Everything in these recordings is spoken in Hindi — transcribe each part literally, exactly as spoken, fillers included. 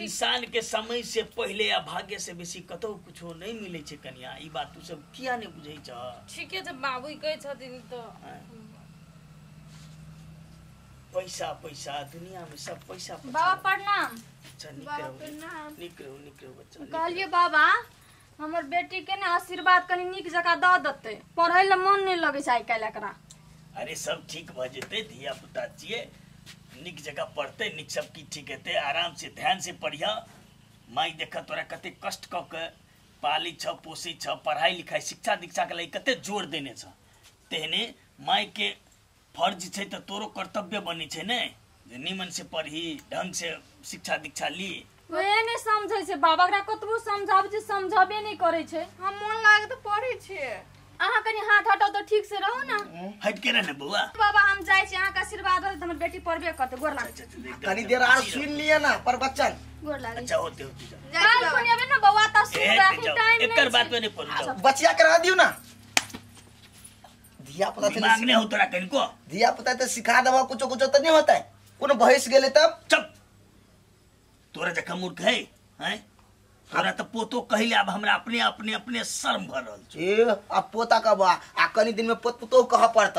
किसान के समय से पहले या भाग्य से बेसी कतौ कुछो नहीं मिले छे कन्या। ई बात तू सब किया नहीं बुझै छ? ठीके छ बाबू कहे छथिन त पैसा पैसा दुनिया में सब पैसा पैसा। बाबा प्रणाम। अच्छा निकरो निकरो निकरो बच्चा। कहलिए बाबा हमर बेटी के ना आशीर्वाद कनी निक जगह द दते, पढ़ै ल मन नहीं लगे छै आइ काल्हि एकरा। अरे सब ठीक भ जेते, धिया पुता छिए, निक जगह पढ़ते, निक सब की ठीक हेते। आराम से ध्यान से पढ़िया। माई देख तोरा कते कष्ट क के पाली छ पोसी छ, पढ़ाई लिखाई शिक्षा दीक्षा के लिए कते जोर देने छ। तेहने माई के फर्ज छै त तोरो कर्तव्य बनी छै ने, जे निमन से पढ़ी, ढंग से शिक्षा दीक्षा ली। ओए ने समझै छै बाबा, एकरा कतबो समझाबै छै समझबे नहीं करै छै। हम मन लागे त पढ़ै छिए। अहाँ कनी हाथ हटाओ तो ठीक से रहो ना। हट के रहने बुआ। बाबा हम जाय छी, अहाँ का आशीर्वाद हो त हमर बेटी पढ़बे करते। गोर लागे कनी देर आर सुन लिए ना पर बच्चन। गोर लागे। अच्छा होते होते जा। काल कोनी अबे ना बउआ त सुन राखी टाइम नहीं। एकर बात में नहीं पड़ जाओ। बचिया करा दियो ना। धिया पुता दिमाग नहीं हो तोरा कनको। धिया पुता तो सिखा देबा कुछो कुछो तो नहीं होता है। कोनो भैंस गेले तब चुप। तोरा जखा मूर्ख है हैं? तोरा तो पोतो कहिले अब हमरा अपने अपने अपने शर्म भर रहल छ। ए अब पोता का बा आ कनी दिन में पोत पुतो कह पड़ता।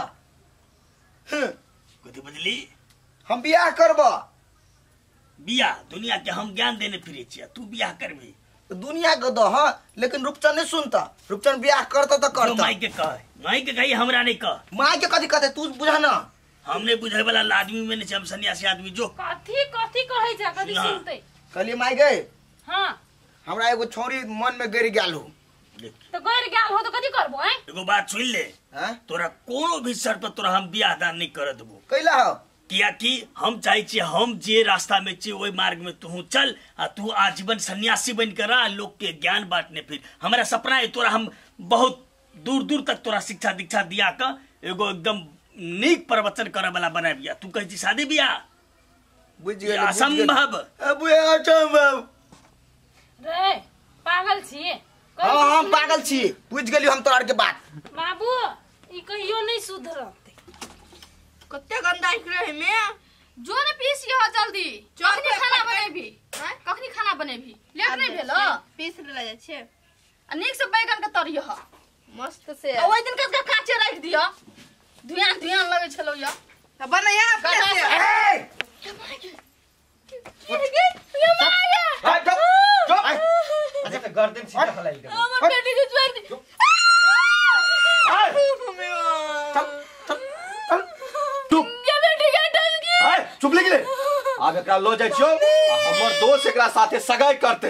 कथि बुझली? हम बियाह करबो। बियाह दुनिया के हम ज्ञान देने फिरे छिया, तू बियाह करबी। दुनिया के दो हां, लेकिन रूपचंद नहीं सुनता। रूपचंद बियाह करता तो करता। माई के कह, माई के कही हमरा नहीं कह। माई के कथि कहते तू बुझा ना। हमने बुझे वाला आदमी में नहीं, हम सन्यासी आदमी जो कथि कथि कहै छ, कथि सुनतै? कहली माई गए हां हमरा एगो छोरी मन में गिर गेल हो। तो गैर गेल हो तो कथि करबो हैं? एगो बात सुन ले, हैं तोरा कोनो भी शर्त पर तोरा हम बियाह दान नहीं कर देबो। कैला हो? किया कि हम चाहे छी हम जे रास्ता में छी वही मार्ग में तू चल, आ तू आजीवन सन्यासी बन कर आ, लोग के ज्ञान बांटने। फिर हमारा सपना है तोरा हम बहुत दूर दूर तक तोरा शिक्षा दीक्षा दिया का एगो एकदम नीक प्रवचन करे वाला बना बिया। तू कहे छी शादी बियाह बुझ गेल असंभव। अब ये असंभव रे पागल छी। हां हम पागल छी, बुझ गेली हम तोरा के बात। बाबू ई कहियो नहीं सुधरते। कत्ते गंदा इकरे है में। जो ने पीस हो जल्दी। कखनी खाना बनेबी? हैं कखनी खाना बनेबी? लेट नहीं भेलो? पीस ले जाय छे। आ नीक से बैगन के तरियो ह मस्त से। आ ओइ दिन के काचे राख दियो। धुआं धुआं लगे छलो या। त बनैया अपने से। ए गिर गिर ये माया। हां चुप चुप। अच्छा तो गर्दन सीधा हलाई दे। हमर बेटी के छोड़ दी। चुप चुप ये बेटी के डल गई। हाय चुप लेके आब एकरा लो जाय छियो, हमर दोस्त एकरा साथे सगाई करते।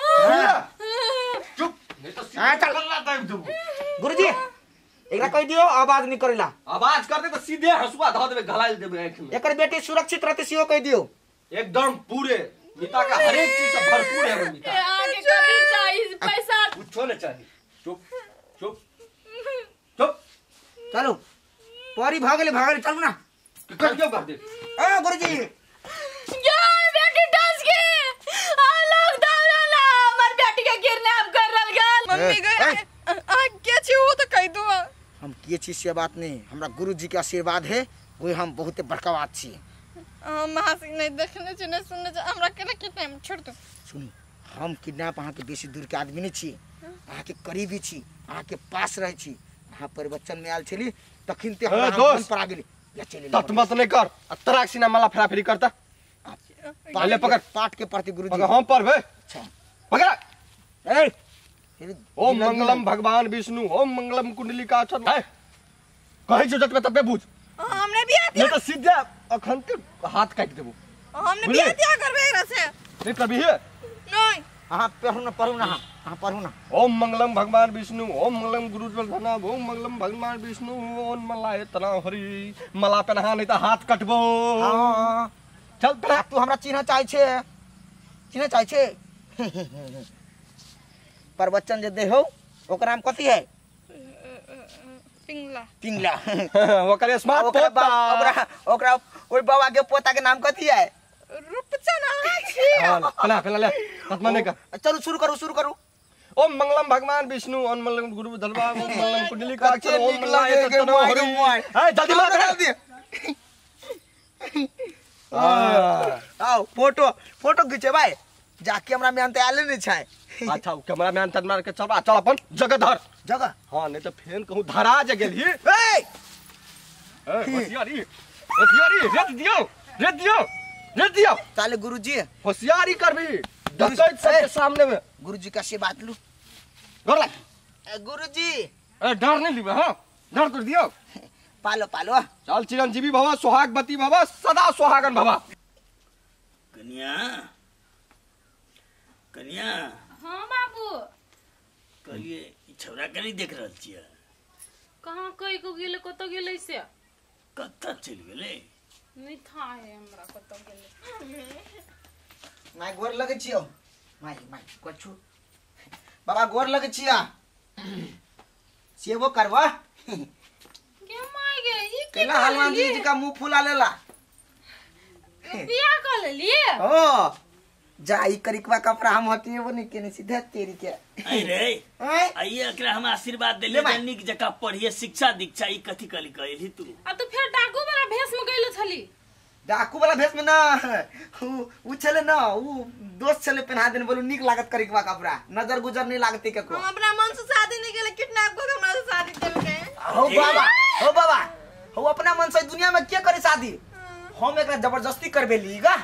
चुप नहीं तो सीधा कल्ला टाइम दू। गुरुजी एकरा कह दियो आवाज नहीं करेला। आवाज कर दे तो सीधे हसुआ ध देबे, घलाल देबे आंख में। एकर बेटी सुरक्षित रहते सियो कह दियो। एकदम पूरे मीता का हर एक चीज से भरपूर है वो मीता। आगे कभी चाहिए पैसा कुछ नहीं चाहिए। चुप चुप चुप चलो परी भागले भागले चल ना। कर क्यों कर दे? ए गुरुजी यार बेटी डांस के आ लोग दावला हमर बेटी के किडनैप कर रहल गल। मम्मी गए आ के छी हो तो कह दो। हम के चीज से बात नहीं, हमरा गुरुजी के आशीर्वाद है, वही हम बहुत बड़का बात छी। हम हासिक नहीं देखने छ नहीं सुनने छ, हमरा केना किडनैप छोड़ दो। सुनी हम किडनैप अहाँ के बेसी दूर के आदमी नहीं छी, अहाँ के करीबी छी, अहाँ के पास रह छी। अहाँ परिवचन में आयल छली तखन ते हमरा मन पर आ गेली। या चली तत मत नहीं कर, तराक सीना माला फेरा फेरी करता। पहले पकड़ पाठ के प्रति गुरुजी। पकड़ हम पर बे। अच्छा पकड़। ए ओम मंगलम भगवान विष्णु, ओम मंगलम कुंडलिकाक्षर। है कहि जो जत में तबे बुझ। हमने भी नहीं तो सीधे अखन के हाथ काट देबो। हमने भी क्या करबे एकरा से? नहीं करबी है? नहीं अहाँ पढ़ू ना पढ़ू ना अहाँ पढ़ू ना। ओम मंगलम भगवान विष्णु, ओम मंगलम गुरुज्वल धना, ओम मंगलम भगवान विष्णु, ओम मलाय तना हरि। मला पे नहा नहीं तो हाथ कटबो। हां चल पड़ा। तू हमरा चिन्ह चाहे छे, चिन्ह चाहे छे। प्रवचन जे दे हो ओकर नाम कथि है? पिंगला पिंगला। वो करे स्मार्ट पोता। ओकरा ओकरा ओई बाबा के पोता के नाम कथि है? रूपचन छी। हां पला पला ले मत माने का। चलो शुरू करो शुरू करो। ओम मंगलम भगवान विष्णु, ओम मंगलम गुरु धलवा, ओम मंगलम कुंडलिकाक्षर, ओम निकला मलाय के तना हरि। है जल्दी मार दे। आओ फोटो फोटो खींचे भाई। जाके हमरा में आले नहीं छै। अच्छा कैमरा मैन तन मार के चल चल अपन जगह धर जगह। हां नहीं तो फेन कहूं धरा जे गेली। ए ए होशियारी होशियारी रेत दियो रेत दियो रेत दियो। ताले गुरुजी होशियारी करबी डकैत सबके सामने में। गुरुजी का से बात लू घर ला। गुरुजी ए डर नहीं लिबे हां डर कर दियो। पालो पालो चल चिरंजीवी भवा सुहागवती भवा सदा सुहागन भवा। कन्या कन्या हाँ बाबू कहलिए ई छौरा के नहीं देख रहल छियै। कहाँ कई को गेले कत गेले से कत्ता चल गेले नहीं था है हमरा कत गेले। माय गोर लगे छियो माय माय कछु बाबा गोर लगे छिया सेवो करवा के माय गे ई के केला हनुमान जी का मुंह फुला लेला बियाह कर लिए। ओ जाई करिकवा कपड़ा हम हटिए वो नहीं केने सीधे तेरी के अरे हैं आइए एकरा हम आशीर्वाद देले ले भाई। निक जका पढ़िए शिक्षा दीक्षा ई कथी कली कहली तू। अब तो फिर डाकू वाला भेष में गइलो छली। डाकू वाला भेष में ना उ उ चले ना उ दोस्त चले पहना देने बोलू निक लागत करिकवा कपड़ा नजर गुजर नहीं लागते के को। हम अपना मन से शादी नहीं केले किडनैप को हमरा से शादी कर के। हो बाबा हो बाबा हो अपना मन से दुनिया में क्या करे शादी हम एकरा जबरदस्ती करबे लीगा।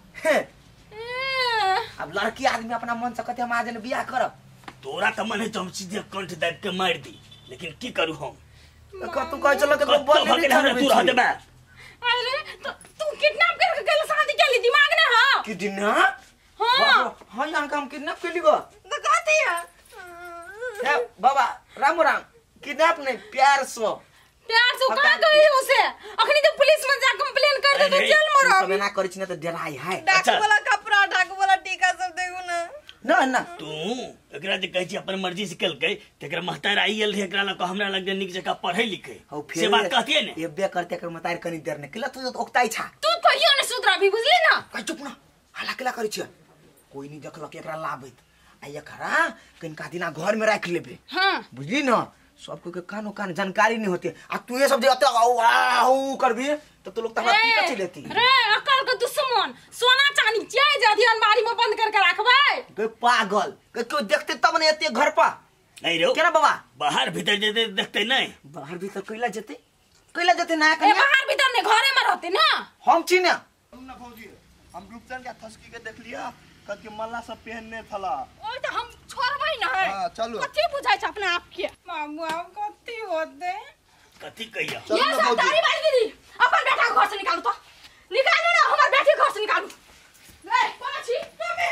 अब लड़की आदमी अपना मन से कहते हम आज ने बियाह करब। तोरा त मने तो हम सीधे कंठ दाब के मार दी लेकिन की करू हम। क तू कह चलो के कत्तो बोल भगे हमरा तू रह देबे। अरे तो तू किडनैप करके गेल शादी के लिए दिमाग ने हां कि दिन ना हां हां यहां काम किडनैप के लिए गो तो कहती है ए बाबा राम राम किडनैप नहीं प्यार सो प्यार से कहां गई उसे अखनी तो पुलिस में जा कंप्लेन कर दे तो जेल में रह। सब ना करै छी ना तो डराई है। डाकू वाला कपड़ा डाकू वाला टीका सब देखू ना ना ना तू एकरा जे कहै छी अपन मर्जी से केलकै तेकरा महतार आई गेल रहे एकरा लग हमरा लग निक जका पढ़ै लिखै हो से बात कहतिए ने एबे करते कर मतार कनी देर ने केला तू तो ओकताई छा तू कहियो ने सुधरा भी बुझली ना। कह चुप ना हला केला करै छी कोई नहीं देखल के एकरा लाबैत आ एकरा कनका दिना घर में राख लेबे। हां बुझली ना सबको के कानो कान जानकारी नहीं होती आ तू ये सब जे अते आऊ करबी तो तू लोग तहरा की कथि लेती रे अकल के दुश्मन सोना चांदी चाहे जादी अलमारी में बंद करके रखबै। के पागल के क्यों देखते तब ने एते घर पर नहीं रो केना बाबा बाहर भीतर जेते देखते नहीं बाहर भी तो कैला जते कैला जते ना ए कन्या बाहर भीतर ने घरे में रहते ना। हम छी ना हम ना भौजी हम रूपचंद के थसकी के देख लिया कद के मल्ला सब पहनने थला। ओए तो हम छोड़बै ना है। हां चलो कथि बुझाय छ अपने आप के मामू आप कथि होते कथी कहिया ये सब तारी बारी दीदी अपन बेटा को घर से निकालू तो निकालू ना हमर बेटी घर से निकालू। ले कौन छी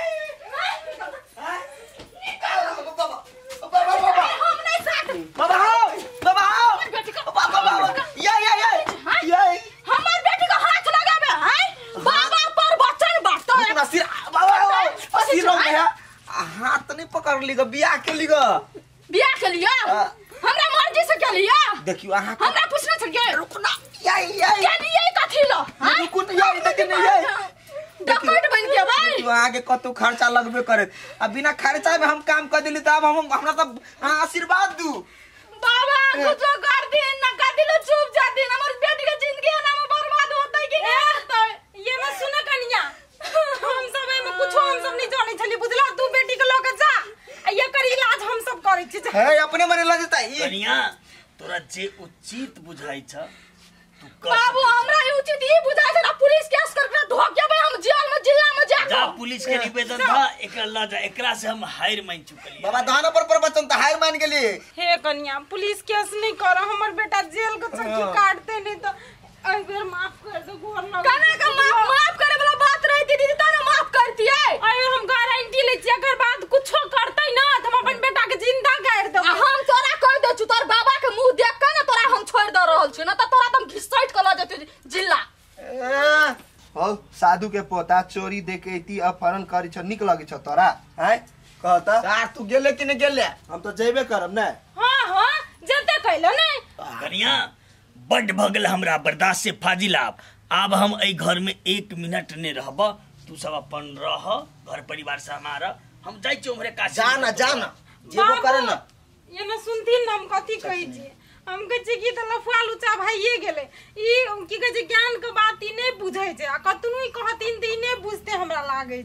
बाबा बाबा बाबा हम नहीं साथ बाबा आओ बाबा आओ बेटी को बाबा बाबा ये ये ये ये हमर बेटी को हाथ लगाबे है बाबा पर वचन बात इतना सिर बाबा सिर में है हाथ नहीं पकड़ ली गो बियाह के ली गो बियाह के लिए हमरा मर्जी से के लिए देखियो अहाँ हमरा पूछना छ के रुकना ये ये के लिए कथि लो रुकु न ये देख नहीं ये डकैत बन के भाई देखियो अहाँ के कतो खर्चा लगबे करे अब बिना खर्चा में हम काम कर दिली तब हम हमरा तब आशीर्वाद दू बाबा कुछ कर दे ना कर दिलो चुप जा दे हमर बेटी के जिंदगी है ना बर्बाद होतै कि नहीं होतै। ये मैं सुन कन्या हम सब में कुछ हम सब नहीं जाने छली बुझला तू बेटी के लोग जा ये कर इलाज हम सब करै छी। है अपने मरे ला जता ई कन्या तोरा जे उचित बुझाई छ तू कर बाबू हमरा ये उचित ही बुझाय छै ना पुलिस केस करके धोके भाई हम जेल में जिला में जा जा पुलिस के निवेदन था एकरा ला जा एकरा से हम हायर मान चुकलिए। बाबा दाना पर पर बचन त हायर मान गेली। हे कन्या पुलिस केस नहीं करो हमर बेटा जेल के चक्की काटते नहीं तो एक बार माफ कर दो गोर ना कने का माफ माफ करे वाला बात रही थी दीदी तना माफ करती है। अरे हम गारंटी ले छी अगर बात कुछो करतै ना त हम अपन बेटा के जिंदा कर दो। हम तोरा कह दे छु तोर बाबा के मुंह देख के ना तोरा हम छोड़ द रहल छी ना त तोरा तुम घिसैट के ल जते जिल्ला। हो साधु के पोता चोरी देके इति अपहरण करी छ निक लगे छ तोरा हैं कहता यार तू गेले कि नहीं गेले हम तो जेबे करब ना। हां हां जते कहलो ने कन्या बड भगल हमरा बर्दाश्त से फाजिल आब आब हम एई घर में एक मिनट नहीं रहब तू सब अपन रह घर परिवार से हमारा हम जाई छी हमरे काशी जाना जाना जेबो करे ना ये ना सुनथिन हम कथि कहै छी हम कह छी कि त लफुआ लुचा भाइए गेले ई की कह छी ज्ञान के बात ई नहीं बुझै छै आ कतनु कहथिन त ई नहीं बुझते हमरा लागे छै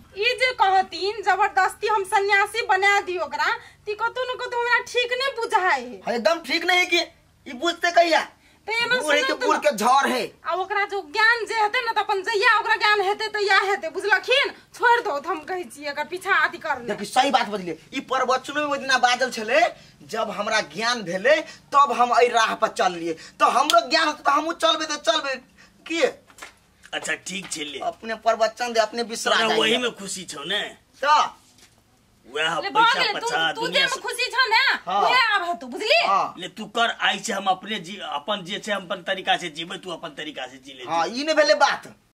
ई जे कहतीन जबरदस्ती हम सन्यासी बना दी ओकरा ती कतो न कतो हमरा ठीक नहीं बुझाए है एकदम ठीक नहीं कि ई बुझते कहिया तो एमे बूढ़े के बूढ़ के झड़ है आ ओकरा जो ज्ञान जे हेते न त अपन जइया ओकरा ज्ञान हेते त या हेते बुझलखिन छोड़ दो हम कहै छी एकर पीछा आदि कर ले देखि सही बात बजले ई प्रवचनो में ओदिना बाजल छले जब हमरा ज्ञान भेले तब हम एई राह पर चल लिए तो हमरो ज्ञान त हमहु चलबे त चलबे की अच्छा ठीक छै ले अपने प्रवचन दे अपने विश्राम तोरा वही में खुशी छौ ने तो वह ले पैसा भागे तू पछा तू जे दुनिया में से खुशी छ ना हाँ। ओहे आब है तू बुझली हां ले तू कर आई से हम अपने जी अपन जे छै हम अपन तरीका से जीवे तू अपन तरीका से जी ले हां ई ने भेले बात